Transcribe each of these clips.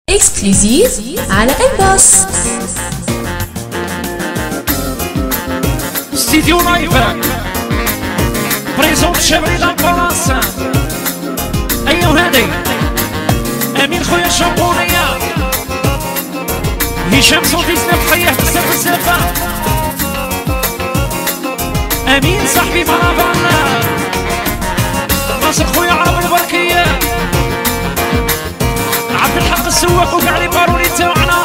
اكسكلوزيف على الباص. ستوديو لايف بريزونت شبري لابالاس. ايوا هادي امين خويا الشامبونيه هشام صوتي سناف حياه بزاف بزاف. امين صاحبي مرحبا ناصر خويا عرب البركيه عبد الحق السواق وكاع لي باروني تاعنا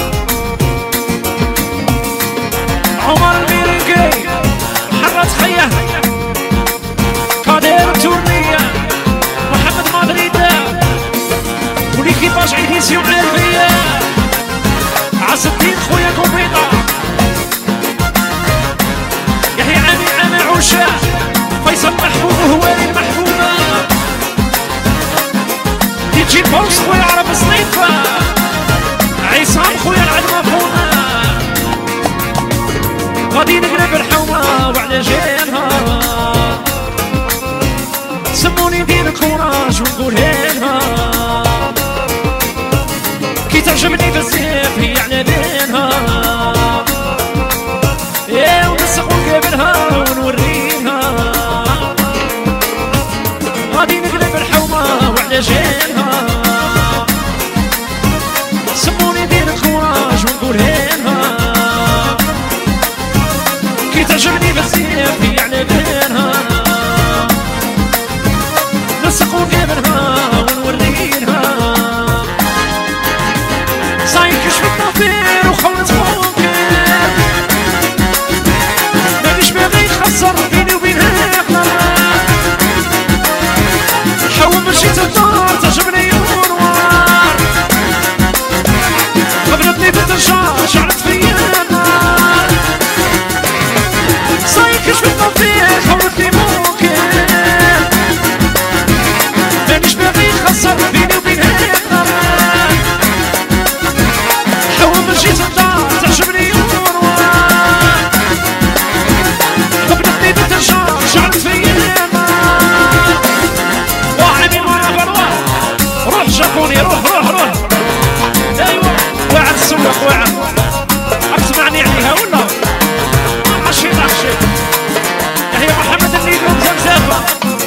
عمر الميريكي حرات خيه قادر تورنيه محمد مدريد وليكيباج عيديسيون عربيه عز الدين خويا كومبيطا يحيى عامي عوشة فيصل محبوب وهوالي المحبوبة ديجي بوكس خويا عرب صنيفة عصام خويا العدمة فونا غادي نقلب الحومة وعلى جيلها سموني دير الكوراج ونقول هيلها كي تعجبني بزاف هي على بينها يا ونسق ونقابلها ونوريها غادي نقلب الحومة وعلى جيلها سموني دير الكوراج ونقول هيلها كي تعجبني بزاف هي على بينها نسق ونقابلها ونوريها صاير كشف الطفير وخلط ممكن مانيش باغي نخسر بيني وبينها حاول مشيت الدار تعجبني الانوار قبلتني بالدرجة شعلت فيا النار صاير كشف الطفير خلطني ممكن مانيش باغي نخسر بيني وبينها مشيت الدار تعجبني الانوار قبلتني بالدرجة شعلت فيا النار واعد ورا برا روح جابوني روح ايوا واعد السواق واعد اسمعني عليها ولا عشي هي محمد النيل ومزمزافة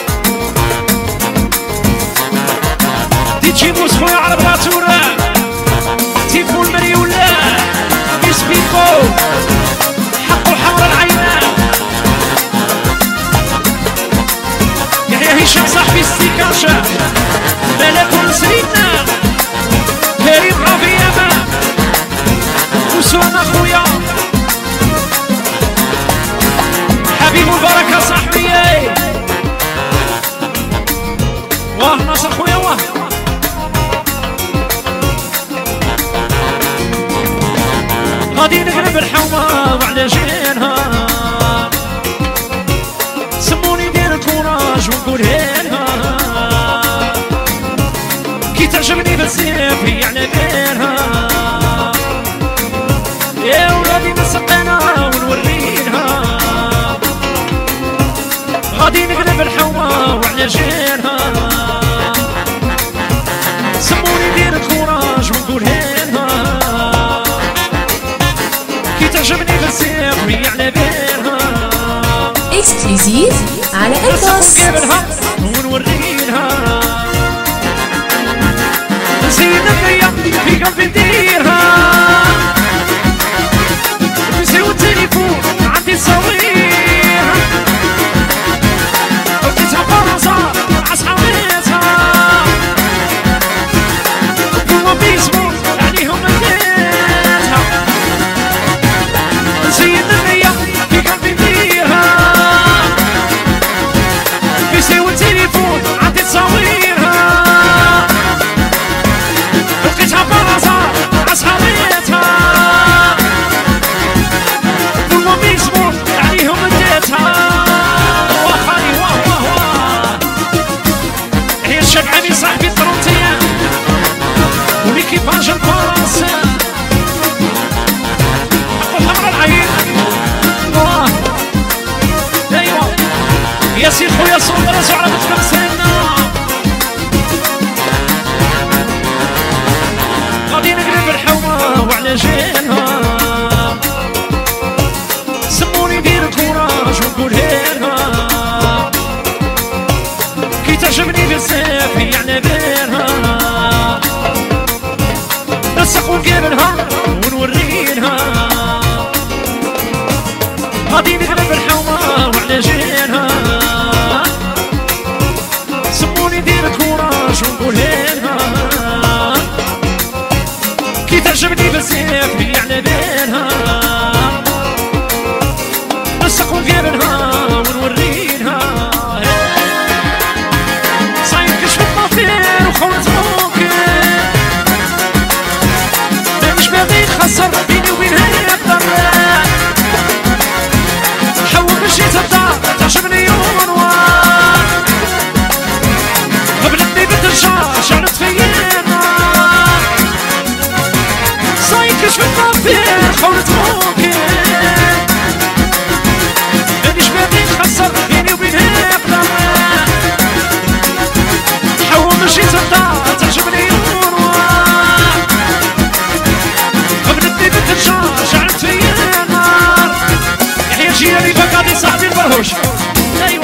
ديجي موس خويا عرب لاتورا تيفو المريولة بيسبيكو حقو حمر العينان يحيى هشام صاحبي السيكاشة ملاك ونسرينا كريم رافي امان وسوما خويا حبيب البركة صاحبي واه ناصر خويا واه غادي نقلب الحومة وعلى جينها سموني دير الكوراج ونقول هيلها كي تعجبني بزاف هي على بالها يا ولادي نسقنا ونوريها غادي نقلب الحومة وعلى جينها سموني دير الكوراج ونقول هيلها تعجبني بزاف وهي على بالها اكسكلوزيف على الباص. نقابلها ونوريها نزيد النية في قلبي نديرها نسيو التليفون عندي تصاويرها لقيتها براسها مع صحابيتها هما بيسمو عليهم نديتها نزيد النية في قلبي نديرها بيسيو التليفون عندي تصاويرها لقيتها براسها مع صحابيتها هما بيسمو عليهم نديتها واخاني واه هي الشبعاني صاحبي الطرونتيان وليكيباج الباص يا سي خويا صوت راسو على متفقسنا جينها نسق وقابلها ونورينها صاير كشف الطفير وخونت ممكن مش باغي نخسر بيني وبينها يقدر حول مشيت الدار تعجبني ونوار قبلتني بترجع شعلت فيا النار صاير كشف الطفير خونت ممكن مش باغي نخسر بيني وبينها يقدر حول مشيت الدار تعجبني ونوار قبلتني بترجع شعلت فيا النار يحيى جيراني فقادي صاحبي البرهوش ايوا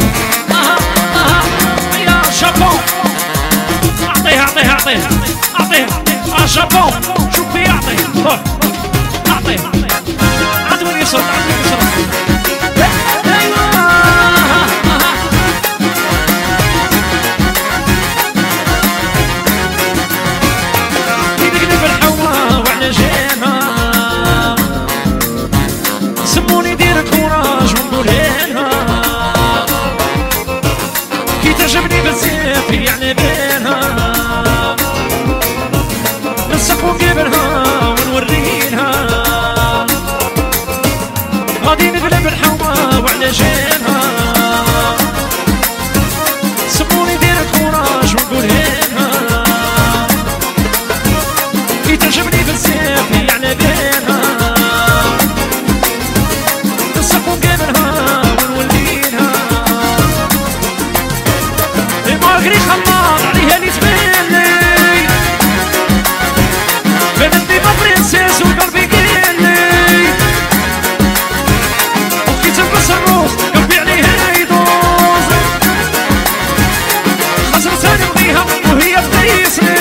يا شابون اعطيه شابون شوف في اعطيه عطوني صوت يدقلب الحوا وعلى جينها سموني دير كوراج ونقولها كي تعجبني بزاف يعني بينها نسق ونقابلها ونورينها غادي نقلب الحوا وعلى جينها سموني دير كوراج ونقولها كي تعجبني بزاف يعني بينها نسق ونقابلها ونولينها المارغري خلاط عليها اللي تبانلي بنتني ما برنسيس وقلبي قالي وكي تلبس الروس قلبي عليها يدوز خسرتها نبغيها وهي بتيسني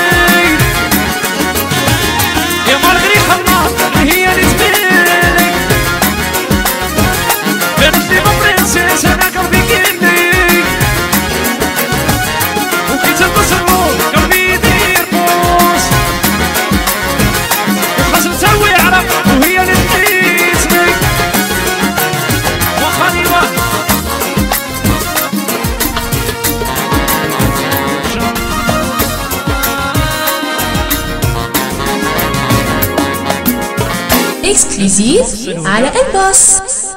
يا مارغري خلاط هي اللي تبانلي بنتني ما برنسيس انا قلبي قالي وكي تلبس الروس قلبي يدير بوس وخسرتها ويعرف وهي اللي تقيسني وخاني اكسكلوزيف على الباص.